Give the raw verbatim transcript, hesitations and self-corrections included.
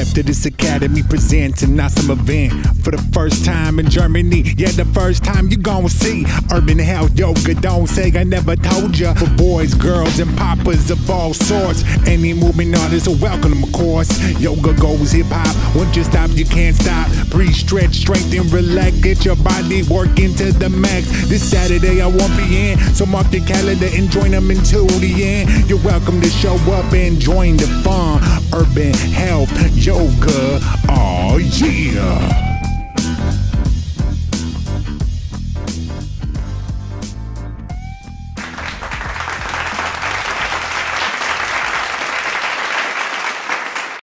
after this academy presents an awesome event for the first time in Germany. Yeah, the first time you gon' see urban health yoga. Don't say I never told ya. For boys, girls, and poppers of all sorts, any movement artists are welcome, of course. Yoga goes hip hop. Once you stop, you can't stop. Breathe, stretch, strengthen, relax. Get your body working to the max. This Saturday I won't be in, so mark your calendar and join them until the end. You're welcome to show up and join the fun. Urban health yoga. Oh yeah.